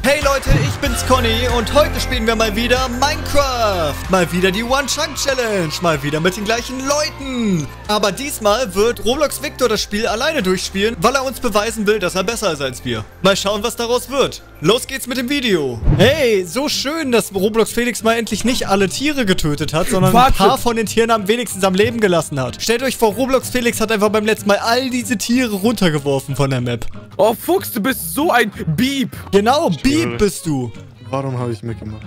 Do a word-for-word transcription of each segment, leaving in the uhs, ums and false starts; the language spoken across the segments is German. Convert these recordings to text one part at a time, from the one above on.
Hey Leute, ich bin's Conny und heute spielen wir mal wieder Minecraft. Mal wieder die One-Chunk-Challenge, mal wieder mit den gleichen Leuten. Aber diesmal wird Roblox Victor das Spiel alleine durchspielen, weil er uns beweisen will, dass er besser ist als wir. Mal schauen, was daraus wird. Los geht's mit dem Video. Hey, so schön, dass Roblox Felix mal endlich nicht alle Tiere getötet hat, sondern Warte. ein paar von den Tieren am wenigstens am Leben gelassen hat. Stellt euch vor, Roblox Felix hat einfach beim letzten Mal all diese Tiere runtergeworfen von der Map. Oh Fuchs, du bist so ein Beep. Genau, Beep bist du. Warum habe ich mitgemacht?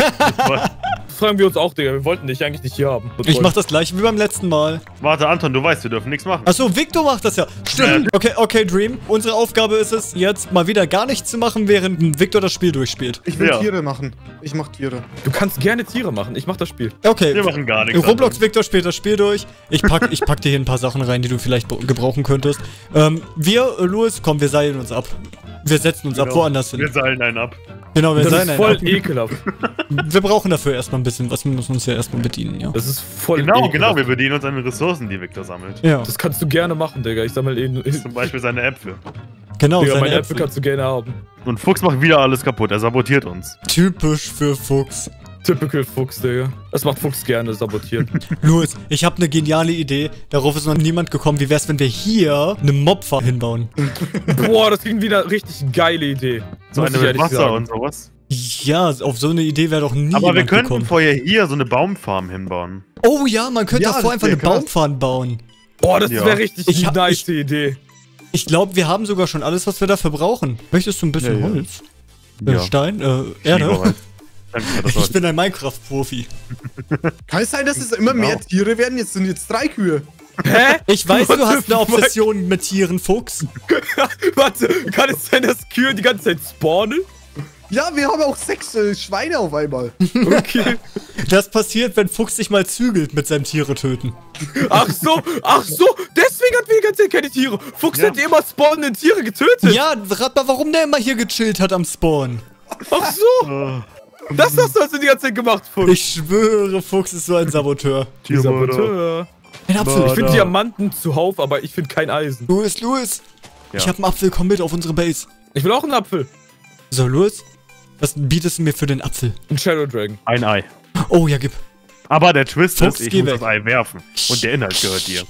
Das fragen wir uns auch, Digga. Wir wollten dich eigentlich nicht hier haben. Ich mach das gleiche wie beim letzten Mal. Warte, Anton, du weißt, wir dürfen nichts machen. Achso, Victor macht das ja. Stimmt. Okay, okay, Dream. Unsere Aufgabe ist es, jetzt mal wieder gar nichts zu machen, während Victor das Spiel durchspielt. Ich will Ja. Tiere machen. Ich mach Tiere. Du kannst gerne Tiere machen. Ich mach das Spiel. Okay. Wir machen gar nichts. Roblox Victor spielt das Spiel durch. Ich pack, ich pack dir hier ein paar Sachen rein, die du vielleicht gebrauchen könntest. Ähm, wir, äh, Louis, komm, wir seilen uns ab. Wir setzen uns Genau. ab, woanders hin. Wir seilen einen ab. Genau, wir Das seilen ist einen voll ab. ekelhaft. Wir brauchen dafür erstmal ein bisschen was. Wir müssen uns ja erstmal bedienen, ja. Das ist voll Genau, ekelhaft. genau, wir bedienen uns an den Ressourcen, die Victor sammelt. Ja, Das kannst du gerne machen, Digga. Ich sammle eh... Zum Beispiel seine Äpfel. genau, Digga, seine meine Äpfel. Äpfel kannst du gerne haben. Und Fuchs macht wieder alles kaputt, er sabotiert uns. Typisch für Fuchs. Typical Fuchs, Digga. Das macht Fuchs gerne, sabotieren. Louis, ich habe eine geniale Idee. Darauf ist noch niemand gekommen. Wie wär's, wenn wir hier eine Mobfarm hinbauen? Boah, das klingt wieder eine richtig geile Idee. So Muss eine ich mit ehrlich Wasser sagen. und sowas. Ja, auf so eine Idee wäre doch nie Aber wir jemand könnten gekommen. vorher hier so eine Baumfarm hinbauen. Oh ja, man könnte Ja, davor das einfach wär eine krass. Baumfarm bauen. Boah, das Ja. wäre richtig Ich hab- nice ich- Idee. Ich glaube, wir haben sogar schon alles, was wir dafür brauchen. Möchtest du ein bisschen Ja, ja. Holz? Äh, Ja. Stein? Äh, Lieber Erde? Wald. Danke für das Ich Wort. bin ein Minecraft-Profi. Kann es sein, dass es immer mehr Genau. Tiere werden? Jetzt sind jetzt drei Kühe. Hä? Ich weiß, What du hast the eine fuck? Obsession mit Tieren, Fuchs. Warte, kann es sein, dass Kühe die ganze Zeit spawnen? Ja, wir haben auch sechs äh, Schweine auf einmal. Okay. Das passiert, wenn Fuchs sich mal zügelt mit seinem Tiere töten. Ach so, ach so, deswegen hat wir die ganze Zeit keine Tiere. Fuchs Ja. hat immer spawnende Tiere getötet. Ja, rat mal, warum der immer hier gechillt hat am Spawn. Ach so, Oh, das hast du also die ganze Zeit gemacht, Fuchs. Ich schwöre, Fuchs ist so ein Saboteur. Tiermörder. Saboteur. Ein Apfel. Ich finde da. Diamanten zuhauf, aber ich finde kein Eisen. Louis, Louis. Ja. Ich habe einen Apfel, komm mit auf unsere Base. Ich will auch einen Apfel. So, Louis, was bietest du mir für den Apfel? Ein Shadow Dragon. Ein Ei. Oh, ja, gib. Aber der Twist Fuchs, ist, ich geh muss weg. das Ei werfen. Und der Inhalt gehört dir.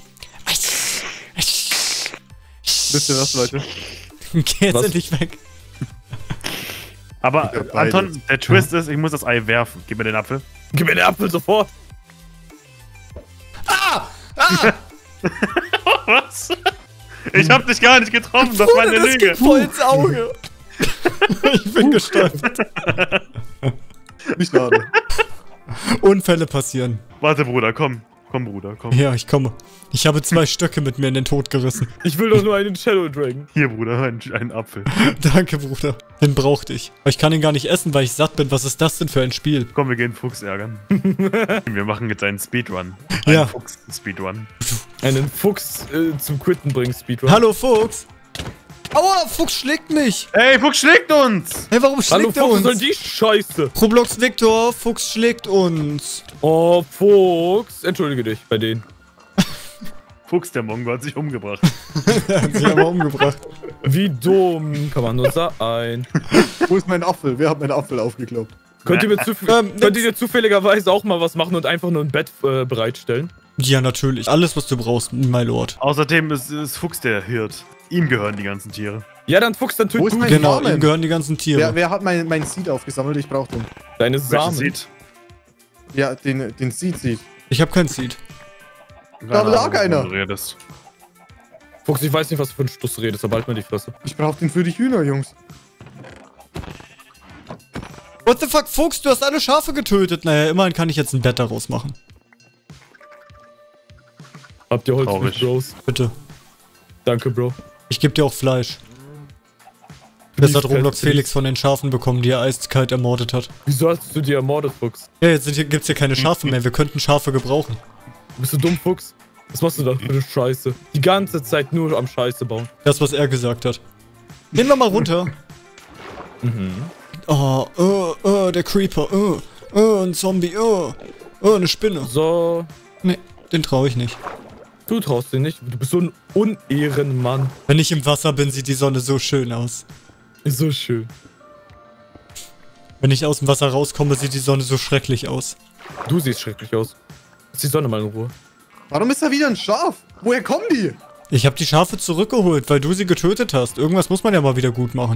Wisst ihr was, Leute? Geh jetzt Was? endlich weg. Aber Ich hab beides. Anton, der Twist ist, ich muss das Ei werfen. Gib mir den Apfel. Gib mir den Apfel sofort. Was? Ich hab dich gar nicht getroffen, das war eine das Lüge. geht voll ins Auge. Ich bin gestolpert. Wie schade. Unfälle passieren. Warte, Bruder, komm. Komm, Bruder, komm. Ja, ich komme. Ich habe zwei Stöcke mit mir in den Tod gerissen. Ich will doch nur einen Shadow Dragon. Hier, Bruder, ein, ein Apfel. Danke, Bruder. Den brauchte ich. Aber ich kann ihn gar nicht essen, weil ich satt bin. Was ist das denn für ein Spiel? Komm, wir gehen Fuchs ärgern. Wir machen jetzt einen Speedrun. Einen Ja. Fuchs-Speedrun. Einen Fuchs äh, zum Quitten bringen, Speedrun. Hallo, Fuchs. Aua, Fuchs schlägt mich. Ey, Fuchs schlägt uns! Hey, warum Hallo schlägt er Fuchs, was soll uns? die Scheiße? Roblox Victor, Fuchs schlägt uns. Oh, Fuchs. Entschuldige dich bei denen. Fuchs, der Mongo, hat sich umgebracht. Er hat sich aber umgebracht. Wie dumm kann man nur sein. Wo ist mein Apfel? Wer hat meinen Apfel aufgekloppt? Könnt ihr mir zuf Ähm, könnt ihr dir zufälligerweise auch mal was machen und einfach nur ein Bett äh, bereitstellen? Ja, natürlich. Alles, was du brauchst, my lord. Außerdem ist, ist Fuchs der Hirt. Ihm gehören die ganzen Tiere. Ja, dann Fuchs, dann Wo töt ist du mein- Genau, Samen. ihm gehören die ganzen Tiere. Wer, wer hat mein, mein Seed aufgesammelt? Ich brauch den. deine Welchen Samen. Seed? Ja, den, den Seed-Seed. Ich habe kein Seed. Da lag Keine einer. Ahnung, wovon du redest. Fuchs, ich weiß nicht, was du für ein Stuss redest, aber halt mal die Fresse. Ich brauch den für die Hühner, Jungs. What the fuck, Fuchs, du hast alle Schafe getötet. Naja, immerhin kann ich jetzt ein Bett daraus machen. Habt ihr Holz für Traurig. mich, Bros? Bitte. Danke, Bro. Ich gebe dir auch Fleisch. Das hat Please, Roblox please. Felix von den Schafen bekommen, die er eiskalt ermordet hat. Wieso hast du die ermordet, Fuchs? Ja, jetzt sind hier, gibt's hier keine Schafe mehr. Wir könnten Schafe gebrauchen. Bist du dumm, Fuchs? Was machst du da für eine Scheiße? Die ganze Zeit nur am Scheiße bauen. Das, was er gesagt hat. Gehen wir mal runter. Mhm. Oh, oh, oh, der Creeper. Oh, oh, ein Zombie. Oh, oh, eine Spinne. So. Nee, den traue ich nicht. Du traust dir nicht. Du bist so ein Unehrenmann. Wenn ich im Wasser bin, sieht die Sonne so schön aus. Ist so schön. Wenn ich aus dem Wasser rauskomme, sieht die Sonne so schrecklich aus. Du siehst schrecklich aus. Lass die Sonne mal in Ruhe. Warum ist da wieder ein Schaf? Woher kommen die? Ich habe die Schafe zurückgeholt, weil du sie getötet hast. Irgendwas muss man ja mal wieder gut machen.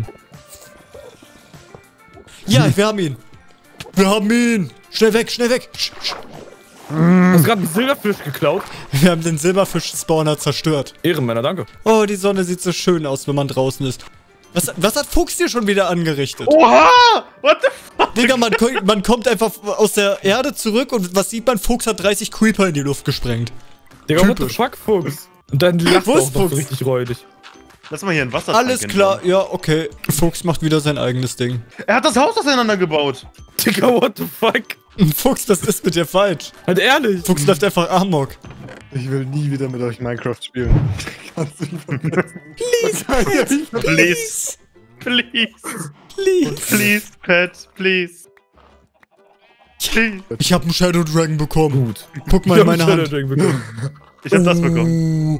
Ja, wir haben ihn. Wir haben ihn. Schnell weg, schnell weg. Sch, sch. Hast gerade einen Silberfisch geklaut? Wir haben den Silberfisch-Spawner zerstört. Ehrenmänner, danke. Oh, die Sonne sieht so schön aus, wenn man draußen ist. Was, was hat Fuchs dir schon wieder angerichtet? Oha! What the fuck? Digga, man, ko- man kommt einfach aus der Erde zurück und was sieht man? Fuchs hat dreißig Creeper in die Luft gesprengt. Digga, what the Typisch. fuck, Fuchs? Und dann lacht Wo er ist auch noch so Fuchs? richtig räudig. Lass mal hier ein Wasser. Alles klar, ja, okay. Fuchs macht wieder sein eigenes Ding. Er hat das Haus auseinandergebaut. Digga, what the fuck? Fuchs, was ist mit dir falsch? Halt ehrlich. Fuchs läuft einfach amok. Ich will nie wieder mit euch Minecraft spielen. Kannst du nicht vergessen. Please, Pet, please, Please. please. Please, Pet, please. Please. Ich hab einen Shadow Dragon bekommen. Gut. Guck mal in meine Hand. Ich hab das bekommen. Oh.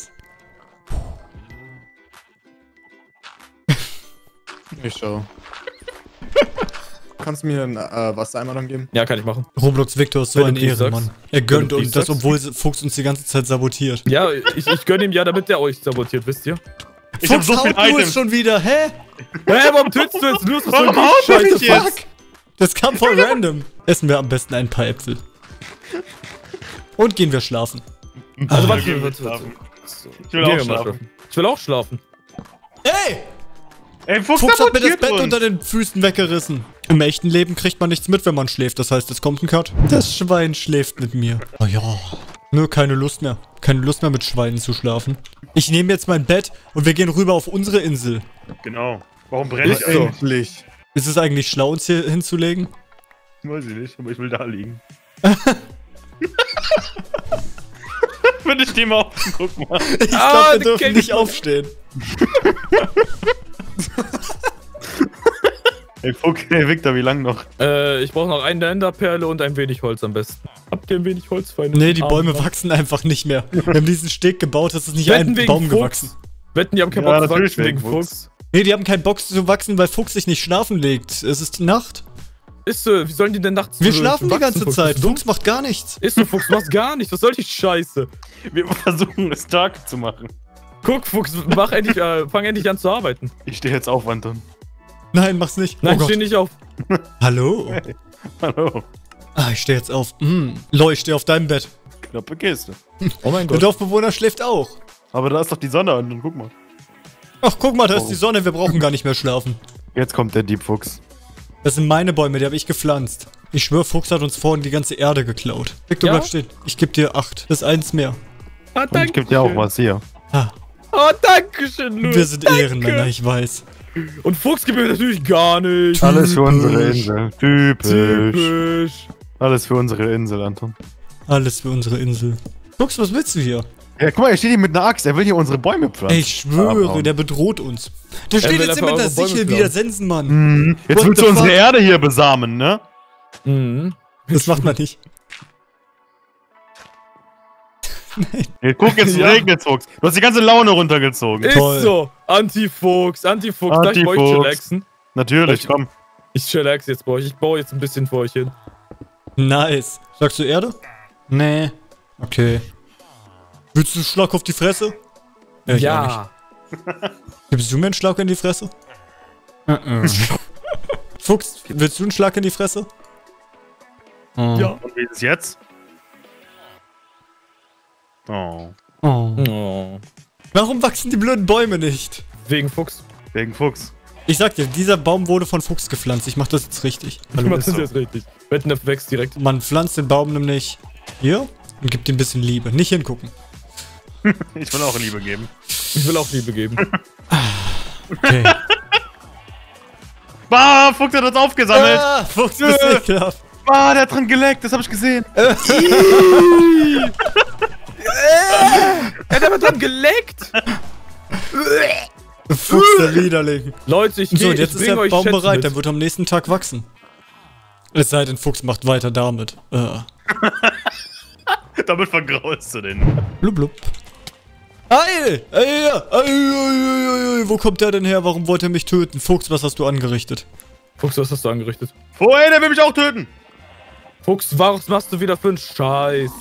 Ich schau. Kannst du mir ein äh, Wassereimer dann geben? Ja, kann ich machen. Roblox Victor ist so Wenn ein du please Ehrenmann. sagst. Er gönnt Wenn du uns please das, sagst. obwohl Fuchs uns die ganze Zeit sabotiert. Ja, ich, ich gönn ihm ja, damit der euch sabotiert, wisst ihr? Ich hab Fuchs so viel haut Louis Items. schon wieder, hä? Hä, warum tötest du jetzt nur so Warum ein haut er Scheiße? mich jetzt? Fuck! Das kam voll random. Essen wir am besten ein paar Äpfel. Und gehen wir schlafen. Also Ja, warte, gehen wir warte, warte. schlafen. So. Ich will Gehen auch wir mal schlafen. Ich will auch schlafen. Ey! Ey, Fuchs, Fuchs hat mir das sabotiert Bett uns. unter den Füßen weggerissen. Im echten Leben kriegt man nichts mit, wenn man schläft. Das heißt, es kommt ein Cut. Das Schwein schläft mit mir. Oh ja. Nö, keine Lust mehr. Keine Lust mehr mit Schweinen zu schlafen. Ich nehme jetzt mein Bett und wir gehen rüber auf unsere Insel. Genau. Warum brenne ich Ist so. eigentlich? Endlich. Ist es eigentlich schlau, uns hier hinzulegen? Weiß ich nicht, aber ich will da liegen. Bitte steh mal auf und guck mal. Ich Ah, glaube, wir die dürfen kenn nicht ich. aufstehen. Ey, Fuchs, ey, Victor, wie lang noch? Äh, ich brauche noch eine Enderperle und ein wenig Holz am besten. Habt ihr ein wenig Holz, Feinde? Nee, die Arm. Bäume wachsen einfach nicht mehr. Wir haben diesen Steg gebaut, es ist nicht Wetten ein wegen Baum Fuchs. gewachsen. Wetten, die haben keinen Ja, Bock zu natürlich wachsen wegen wegen Fuchs. Fuchs. Nee, die haben keinen Bock zu wachsen, weil Fuchs sich nicht schlafen legt. Es ist Nacht. Ist so, wie sollen die denn nachts Wir so schlafen die wachsen, ganze Fuchs? Zeit. Bist du dumm? Fuchs macht gar nichts. Ist so, Fuchs, du machst gar nicht. Was soll die Scheiße? Wir versuchen es Tag zu machen. Guck, Fuchs, mach endlich, äh, fang endlich an zu arbeiten. Ich stehe jetzt auf, Anton. Nein, mach's nicht. Nein, oh Gott. steh nicht auf. Hallo? Hallo. Ah, ich stehe jetzt auf. Mm. Loi, ich stehe auf deinem Bett. Knappe Kiste. Oh mein Der Gott. Dorfbewohner schläft auch. Aber da ist doch die Sonne an, dann guck mal. Ach, guck mal, da ist Oh. die Sonne. Wir brauchen gar nicht mehr schlafen. Jetzt kommt der Diebfuchs. Das sind meine Bäume, die habe ich gepflanzt. Ich schwöre, Fuchs hat uns vorhin die ganze Erde geklaut. Victor, Ja? bleib stehen. Ich geb dir acht. Das ist eins mehr. Ah, Und ich geb dir auch was hier. Ah, Oh, danke schön, Louis. wir sind danke. Ehrenmänner, ich weiß. Und Fuchs gibt mir natürlich gar nicht. Alles für unsere Typisch. Insel. Typisch. Typisch. Alles für unsere Insel, Anton. Alles für unsere Insel. Fuchs, was willst du hier? Ja, guck mal, er steht hier mit einer Axt. Er will hier unsere Bäume pflanzen. Ey, ich schwöre, Abhauen. der bedroht uns. Der steht will jetzt hier einfach mit der eure Bäume Sichel klauen. wieder, Sensenmann. Mhm. Jetzt What willst the du unsere fuck? Erde hier besamen, ne? Mhm. Das macht man nicht. Hey, guck, jetzt Ja. regnet's, Fuchs. Du hast die ganze Laune runtergezogen. Ist Toll. so. Anti-Fuchs, Anti-Fuchs. Darf ich bei euch Anti-Fuchs. chillaxen? Natürlich, Ich- komm. Ich chillax jetzt bei euch. Ich baue jetzt ein bisschen für euch hin. Nice. Sagst du Erde? Nee. Okay. Willst du einen Schlag auf die Fresse? Ja. ich auch nicht. Gibst du mir einen Schlag in die Fresse? Uh -uh. Fuchs, willst du einen Schlag in die Fresse? Oh. Ja. Und wie ist es jetzt? Oh. Oh. Oh. Warum wachsen die blöden Bäume nicht? Wegen Fuchs. Wegen Fuchs. Ich sag dir, dieser Baum wurde von Fuchs gepflanzt. Ich mach das jetzt richtig. Ich mach das so. jetzt richtig. Wetten, der wächst direkt. Man pflanzt den Baum nämlich hier und gibt ihm ein bisschen Liebe. Nicht hingucken. Ich will auch Liebe geben. Ich will auch Liebe geben. Okay. Bah, Fuchs hat uns aufgesammelt. Ah, Fuchs, bist Äh. ekelhaft. Bah, der hat dran geleckt. Das hab ich gesehen. Er hat aber dran geleckt. Fuchs, der Widerling. Leute, ich So, gehe. und jetzt ich ist bring der euch Baum Schätze bereit. mit. Der wird am nächsten Tag wachsen. Es sei denn, Fuchs macht weiter damit. Äh. Damit vergraulst du den. Blub, blub. Eil! Eil! Eil! Eil! Eil! Wo kommt der denn her? Warum wollte er mich töten? Fuchs, was hast du angerichtet? Fuchs, was hast du angerichtet? Oh, ey, der will mich auch töten. Fuchs, was machst du wieder für einen Scheiß?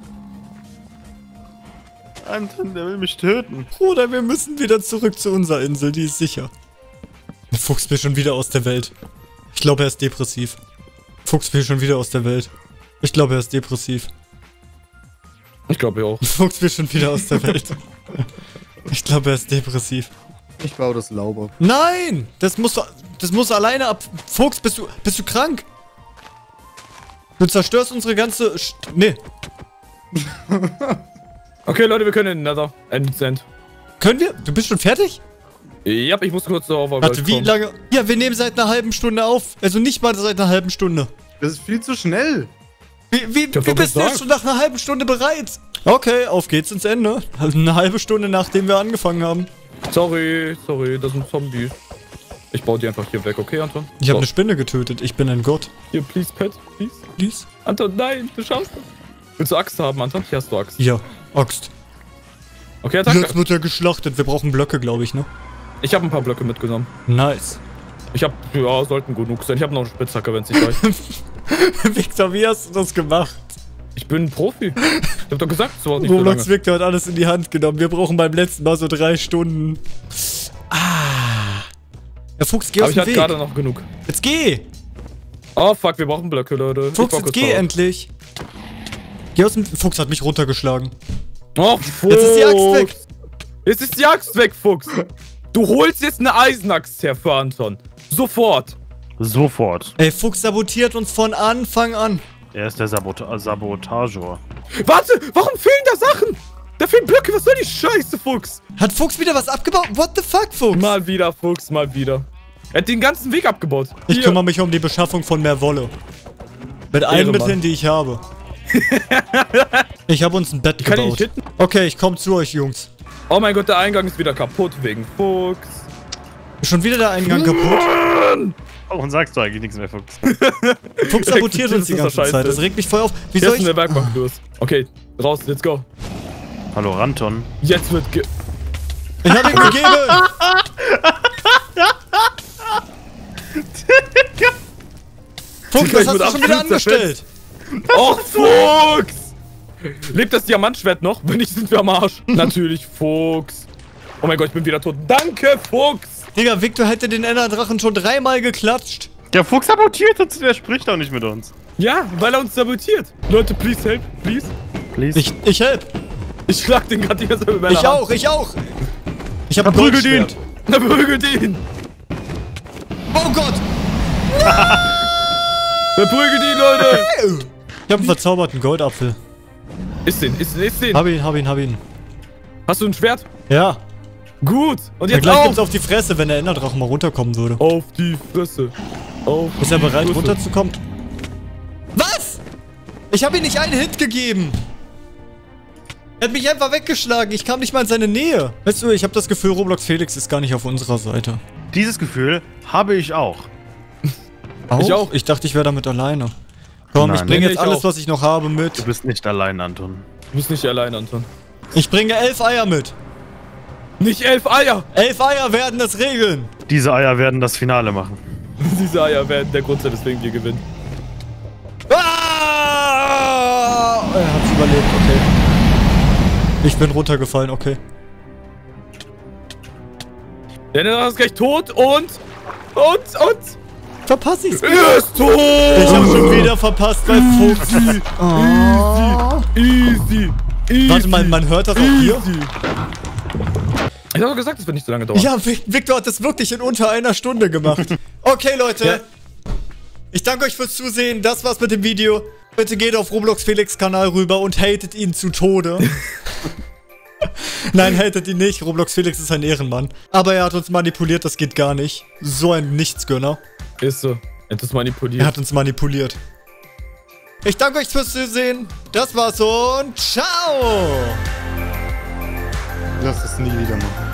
Anton, der will mich töten. Bruder, wir müssen wieder zurück zu unserer Insel, die ist sicher. Fuchs will schon wieder aus der Welt. Ich glaube, er ist depressiv. Fuchs will schon wieder aus der Welt. Ich glaube, er ist depressiv. Ich glaube, ja auch. Fuchs will schon wieder aus der Welt. Ich glaube, er ist depressiv. Ich baue das Lauber. Nein! Das musst du, das musst du alleine ab... Fuchs, bist du, bist du krank? Du zerstörst unsere ganze... St nee. Okay, Leute, wir können in den Nether. End, end. Können wir? Du bist schon fertig? Ja, ich muss kurz auf. Warte, wie lange? Ja, wir nehmen seit einer halben Stunde auf. Also nicht mal seit einer halben Stunde. Das ist viel zu schnell. Wie, wie, wie bist du jetzt schon nach einer halben Stunde bereit? Okay, auf geht's ins Ende. Also eine halbe Stunde, nachdem wir angefangen haben. Sorry, sorry, das sind Zombies. Ich baue die einfach hier weg, okay, Anton? Ich habe eine Spinne getötet. Ich bin ein Gott. Hier, please, Pet, please. Please? Anton, nein, du schaffst es. Willst du Axt haben, Anton? Hier hast du Axt. Ja, Axt. Okay, Attacke. Jetzt wird er geschlachtet. Wir brauchen Blöcke, glaube ich, ne? Ich habe ein paar Blöcke mitgenommen. Nice. Ich habe, ja, sollten genug sein. Ich habe noch eine Spitzhacke, wenn es nicht reicht. Victor, wie hast du das gemacht? Ich bin ein Profi. Ich hab doch gesagt, es dauert nicht so Roblox lange. Victor hat alles in die Hand genommen. Wir brauchen beim letzten Mal so drei Stunden. Ah. Der Fuchs, geh Aber aus ich dem hatte Weg. gerade noch genug. Jetzt geh. Oh fuck, wir brauchen Blöcke, Leute. Fuchs, jetzt geh endlich. Geh aus dem... Fuchs hat mich runtergeschlagen. Oh, Fuchs. Jetzt ist die Axt weg. Jetzt ist die Axt weg, Fuchs. Du holst jetzt eine Eisenaxt her für Anton. Sofort. Sofort. Ey, Fuchs sabotiert uns von Anfang an. Er ist der Sabot Sabotagor. Warte, warum fehlen da Sachen? Da fehlen Blöcke, was soll die Scheiße, Fuchs? Hat Fuchs wieder was abgebaut? What the fuck, Fuchs? Mal wieder, Fuchs, mal wieder. Er hat den ganzen Weg abgebaut. Ich Hier. kümmere mich um die Beschaffung von mehr Wolle. Mit allen Ehrenmann. Mitteln, die ich habe. Ich habe uns ein Bett Kann ich gebaut. nicht hitten? Okay, ich komme zu euch, Jungs. Oh mein Gott, der Eingang ist wieder kaputt wegen Fuchs. Ist schon wieder der Eingang kaputt? Warum sagst du eigentlich nichts mehr, Fuchs? Fuchs sabotiert uns die Das ist ganze doch Zeit. Das scheiße. regt mich voll auf. Wie Hier soll ist ich... der Bergbank los. Okay, raus, let's go. Hallo, Ranton. Jetzt wird ge... Ich hab ihn gegeben! Fuchs, Ich was hast bin du schon wieder absolut angestellt? Och, Fuchs! Lebt das Diamantschwert noch? Wenn nicht, sind wir am Arsch. Natürlich, Fuchs. Oh mein Gott, ich bin wieder tot. Danke, Fuchs! Digga, Victor hätte den Enderdrachen schon dreimal geklatscht. Der Fuchs sabotiert uns, der spricht auch nicht mit uns. Ja, weil er uns sabotiert. Leute, please help, please. Please. Ich, ich help. Ich schlag den gerade die ganze Zeit mit meiner Ich Hand. auch, ich auch. Ich hab ein Verprügelt ihn! Goldschwert. Verprügelt ihn! Oh Gott! Verprügelt ihn, Leute! Ich hab einen verzauberten Goldapfel. Ist den, ist den, ist den. Hab ihn, hab ihn, hab ihn. Hast du ein Schwert? Ja. Gut. Und Ja, jetzt gleich auf. gibt's auf die Fresse, wenn der Enderdrachen mal runterkommen würde. Auf die Fresse. Auf Ist er die bereit, Fresse. runterzukommen? Was? Ich habe ihm nicht einen Hit gegeben. Er hat mich einfach weggeschlagen. Ich kam nicht mal in seine Nähe. Weißt du, ich habe das Gefühl, Roblox Felix ist gar nicht auf unserer Seite. Dieses Gefühl habe ich auch. Auch? Ich auch. Ich dachte, ich wäre damit alleine. Komm, Nein. ich bringe Nee, jetzt ich alles, auch. was ich noch habe, mit. Du bist nicht allein, Anton. Du bist nicht allein, Anton. Ich bringe elf Eier mit. Nicht elf Eier! Elf Eier werden das regeln. Diese Eier werden das Finale machen. Diese Eier werden der Grund sein, weswegen wir gewinnen. Ah! Er hat's überlebt, okay. Ich bin runtergefallen, okay. Der Nether ist gleich tot und... Und, und... Verpass ich's. Er ist tot! Ich hab schon wieder verpasst, weil Fuchs. Oh. Easy, easy. Warte mal, man hört das auch hier? Easy. Ich hab doch gesagt, das wird nicht so lange dauern. Ja, Vic- Victor hat das wirklich in unter einer Stunde gemacht. Okay, Leute. Ja. Ich danke euch fürs Zusehen. Das war's mit dem Video. Bitte geht auf Roblox Felix Kanal rüber und hatet ihn zu Tode. Nein, hatet ihn nicht. Roblox Felix ist ein Ehrenmann. Aber er hat uns manipuliert, das geht gar nicht. So ein Nichtsgönner. Ist so. Er hat das manipuliert. Er hat uns manipuliert. Ich danke euch fürs Zusehen. Das war's und ciao. Lass es nie wieder machen.